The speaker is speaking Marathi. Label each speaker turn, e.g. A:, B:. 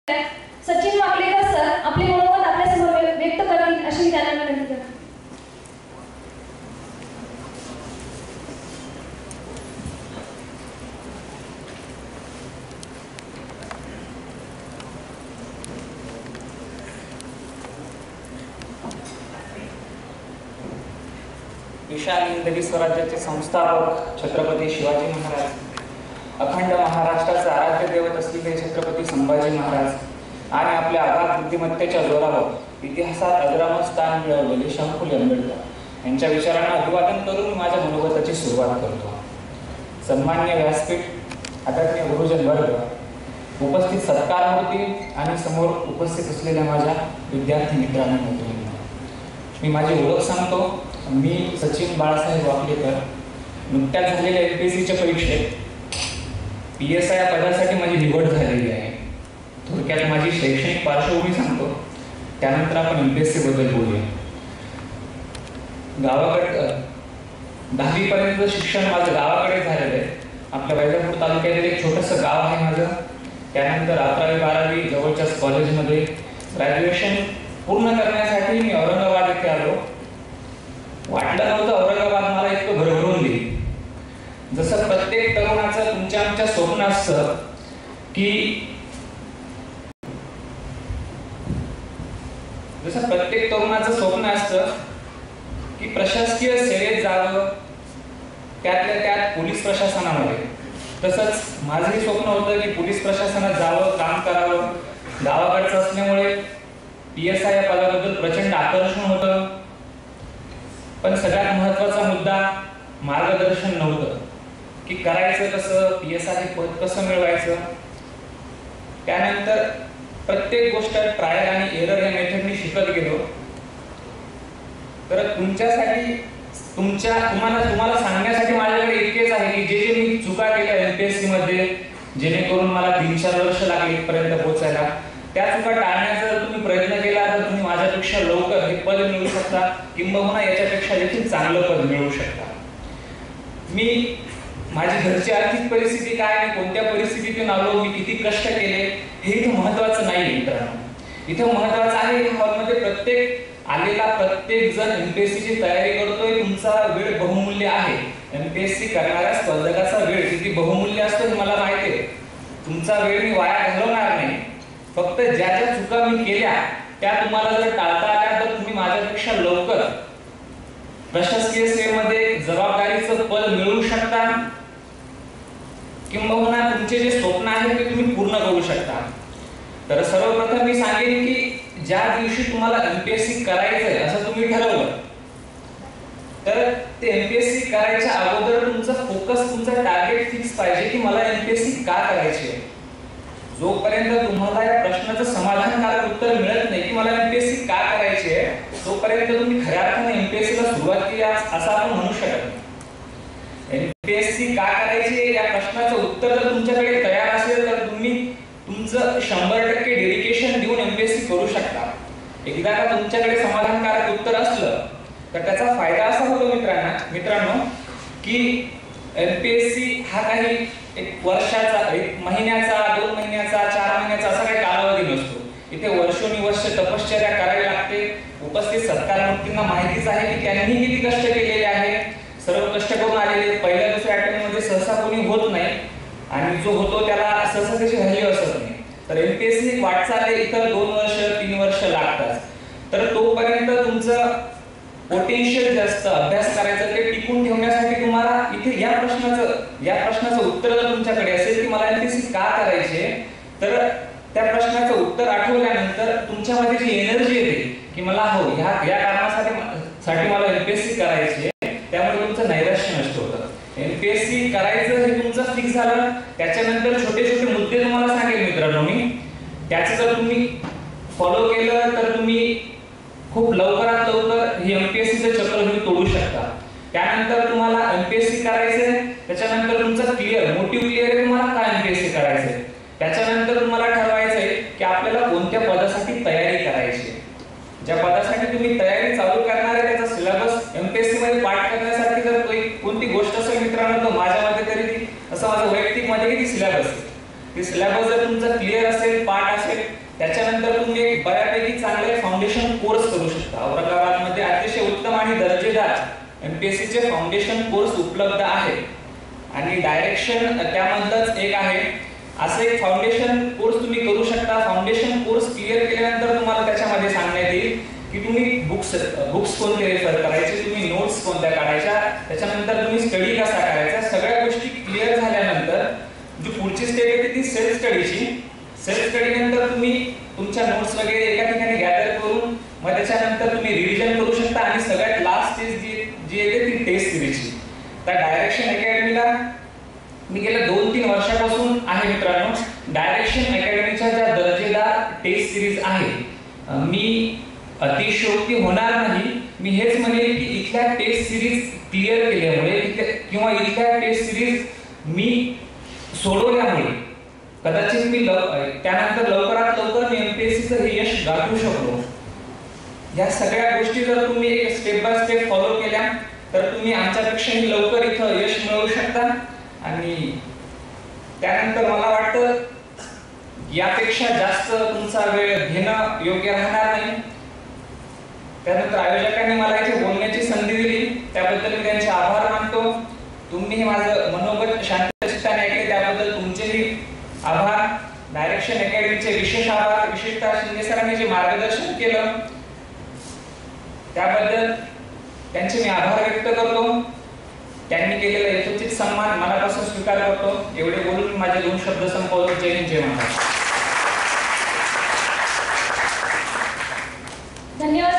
A: सचिन वाकलेकर सर आपले मनोगत आपल्यासमोर व्यक्त करतील अशी त्यांना विनंती करते.
B: विशाल हिंदवी स्वराज्याचे संस्थापक छत्रपती शिवाजी महाराज, अखंड महाराष्ट्राचे आराध्य दैवत असलेले छत्रपती संभाजी महाराज आणि आपल्या अगाध बुद्धिमत्तेच्या जोरावर इतिहासात अजरामर स्थान मिळवलेले शाहू फुले आंबेडकर यांच्या विचारांना अभिवादन करून माझ्या मनोगताची सुरुवात करतो. सन्माननीय व्यासपीठ, आदरणीय गुरुजन वर्ग, उपस्थित सत्कारमूर्ती आणि समोर उपस्थित असलेल्या माझ्या विद्यार्थी मित्रांनो, मी माझी ओळख सांगतो. मी सचिन बाळासाहेब वाकलेकर. नुकत्याच झालेल्या MPSCच्या परीक्षेत PSI या पदासाठी माझी निवड झालेली आहे. थोडक्यात माझी शैक्षणिक पार्श्वभूमी सांगतो, त्यानंतर आपण MPSC बद्दल बोलूया. गावाकडे 10वी पर्यंत शिक्षण माझं गावाकडे झालेलं आहे. आपल्या वैजापूर तालुक्यातील एक छोटंसं गाव आहे माझं. त्यानंतर 11वी 12वी जवळच्याच कॉलेजमध्ये, ग्रॅज्युएशन पूर्ण करण्यासाठी मी औरंगाबाद येथे आलो. वाटलं नव्हतं औरंगाबाद मला इतकं भरभरून देईल. जसं प्रत्येक तरुणाचं तुमच्या आमच्या स्वप्न असतं की प्रशासकीय सेवेत जावं, त्यातल्या त्यात पोलीस प्रशासनामध्ये. तसंच माझंही स्वप्न होतं की पोलीस प्रशासनात जावं, काम करावं. गावाकडचं असल्यामुळे PSI या पदाबद्दल प्रचंड आकर्षण होतं. पण सगळ्यात महत्त्वाचा मुद्दा मार्गदर्शन नव्हतं की करायचं कसं, PSI हे पद कसं मिळवायचं. त्यानंतर प्रत्येक गोष्ट ट्रायल आणि एरर या मेथडनी शिकत गेलो. तर तुमच्यासाठी तुम्हाला सांगण्यासाठी माझ्याकडे इतकेच आहे की जे मी चुका केल्या MPSC मध्ये, जेणेकरून मला 3-4 वर्ष लागली इथपर्यंत पोहोचायला, त्या चुका टाळण्याचा जर तुम्ही प्रयत्न केला तर तुम्ही माझ्यापेक्षा लवकर हे पद मिळवू शकता, किंबहुना याच्यापेक्षा देखील चांगलं पद मिळवू शकता. मी माझी घरची आर्थिक परिस्थिती काय, मी कोणत्या परिस्थितीतून आलो, मी किती कष्ट केले, हे इथं महत्वाचं नाही मित्रांनो. इथं महत्वाचं आहे की हॉलमध्ये प्रत्येक जण MPSC ची तयारी करतोय. तुमचा वेळ बहुमूल्य आहे. MPSC करणाऱ्या स्पर्धकाचा वेळ किती बहुमूल्य असतो हे मला माहिती आहे. तुमचा वेळ मी वाया घालवणार नाही. फक्त ज्या चुका मी केल्या त्या तुम्हाला जर टाळता आल्या तर तुम्ही माझ्यापेक्षा लवकर प्रशासकीय सेवेमध्ये जबाबदारीचं पद मिळवू शकता, किंबहुना तुमचे जे स्वप्न आहे ते तुम्ही पूर्ण करू शकता. तर सर्वप्रथम मी सांगेन की ज्या दिवशी तुम्हाला MPSC करायचंय असं तुम्ही ठरवलं, तर ते MPSC करायच्या अगोदर तुमचा टार्गेट फिक्स पाहिजे की मला MPSC का करायचे. जोपर्यंत तुम्हाला या प्रश्नाचं समाधानकारक उत्तर मिळत नाही की मला MPSC का करायचे, तोपर्यंत तुम्ही खऱ्या अर्थाने MPSC ला सुरुवात केली असं आपण म्हणू शकत नाही. MPSC का करायचे या प्रश्नाचं उत्तर जर तुमच्याकडे तयार असेल तर तुम्ही तुमचं 100% डेडिकेशन देऊन MPSC करू शकता. एकदा का तुमच्याकडे समाधानकारक उत्तर असलं तर त्याचा फायदा असा होतो मित्रांनो की MPSC हा काही एक वर्षाचा, 1 महिन्याचा, 2 महिन्याचा, 4 महिन्याचा असा काही कालावधी नसतो. इथे वर्षोनिवर्ष तपश्चर्या करावी लागते. उपस्थित सत्कारमूर्तींना माहितीच आहे की त्यांनी किती कष्ट केलेले आहे. सर्व कष्ट करून आलेले. पहिल्या दुसऱ्या अटेम्प्ट मध्ये सहसा कोणी होत नाही आणि जो होतो त्याला सहसा त्याची व्हॅल्यू असत नाही. तर MPSC वाटचाल इतर 2 वर्ष 3 वर्ष लागतात. तर तोपर्यंत तुमचं पोटेन्शियल जास्त अभ्यास करायचं ते टिकून ठेवण्यासाठी तुम्हाला इथे या प्रश्नाचं उत्तर जर तुमच्याकडे असेल की मला MPSC का करायचे, तर त्या प्रश्नाचं उत्तर आठवल्यानंतर तुमच्यामध्ये जी एनर्जी येते की मला या कारणासाठी मला MPSC करायचे, त्यामुळे तुमचं नैराश्य नष्ट होतं. MPSC करायचं हे तुमचं फिक्स झालं. त्याच्यानंतर छोटे छोटे मुद्दे तुम्हाला सांगेल मित्रांनो मी. त्याचं जर तुम्ही फॉलो केलं तर तुम्ही खूप लवकरात लवकर ही MPSCचं चक्रव्यूह तोडू शकता. त्यानंतर तुम्हाला MPSC करायचंय, त्याच्यानंतर तुमचा मोटिव्ह क्लिअर आहे तुम्हाला काय MPSC करायचंय. त्याच्यानंतर तुम्हाला ठरवायचंय की आपल्याला कोणत्या पदासाठी तयारी करायची. ज्या पदासाठी तुम्ही तयारी चालू करणार आहे त्याचा सिलेबस MPSC मध्ये पाठ करण्यासाठी जर कोणती गोष्ट असेल मित्रांनो, तर माझ्या मते तरी असं माझं वैयक्तिक मध्ये किती सिलेबस आहे की सिलेबस जर तुमचा क्लिअर असेल, पाठ असेल, त्याच्यानंतर तुम्ही एक बऱ्यापैकी चांगले फाउंडेशन कोर्स करू शकता. औरंगाबादमध्ये अतिशय उत्तम आणि दर्जेदार MPSC चे फाउंडेशन कोर्स उपलब्ध आहेत. आणि डायरेक्शन त्यामधलंच एक आहे. असं एक फाउंडेशन कोर्स तुम्ही करू शकता. फाउंडेशन कोर्स क्लिअर केल्यानंतर तुम्हाला त्याच्यामध्ये सांगण्यात येईल की तुम्ही बुक्स कोणते रेफर करायचे, तुम्ही नोट्स कोणत्या काढायच्या, त्याच्यानंतर तुम्ही स्टडी कसा करायचा. सगळ्या गोष्टी क्लिअर झाल्यानंतर जी पुढची स्टेप येते ती सेल्फ स्टडीची. सेल्फ स्टडी नंतर तुम्ही तुमच्या नोट्स वगैरे एका ठिकाणी गॅदर करून मग त्याच्यानंतर तुम्ही रिव्हिजन करू शकता. आणि सगळ्यात लास्ट स्टेज जी येते ती टेस्ट सिरीजची. त्या डायरेक्शन अकॅडमीला मी गेल्या 2-3 वर्षापासून आहे मित्रांनो. डायरेक्शन अकॅडमीच्या ज्या दर्जेदार टेस्ट सिरीज आहे, मी अतिशयोक्ती होणार नाही, मी हेच म्हणेन की इथल्या टेस्ट सिरीज क्लिअर केल्यामुळे किंवा इथल्या टेस्ट सिरीज मी सोडवल्यामुळे कदाचित मी त्यानंतर लवकरात लवकर MPSCचं हे यश गाठू शकलो. या सगळ्या गोष्टी जर तुम्ही एक स्टेप बाय स्टेप फॉलो केल्या तर तुम्ही आमच्यापेक्षाही लवकर इथं यश मिळवू शकता. आणि त्यानंतर मला वाटतं यापेक्षा जास्त तुमचा वेळ घेणं योग्य राहणार नाही. त्यानंतर आयोजकांनी मला इथे बोलण्याची संधी दिली, त्याबद्दल मी त्यांचे आभार मानतो. तुम्ही माझं मनोगत शांतचित्ताने ऐकले त्याबद्दल तुमचेही आभार. डायरेक्शन अकॅडमीचे विशेष आभार. विशेषतः शिंदे सरांनी जे मार्गदर्शन केलं त्याबद्दल त्यांचे मी आभार व्यक्त करतो. त्यांनी केलेला यथोचित सन्मान मनापासून स्वीकार करतो. एवढे बोलून माझे 2 शब्द संपवतो. जय हिंद, जय महाराष्ट्र.
A: धन्यवाद.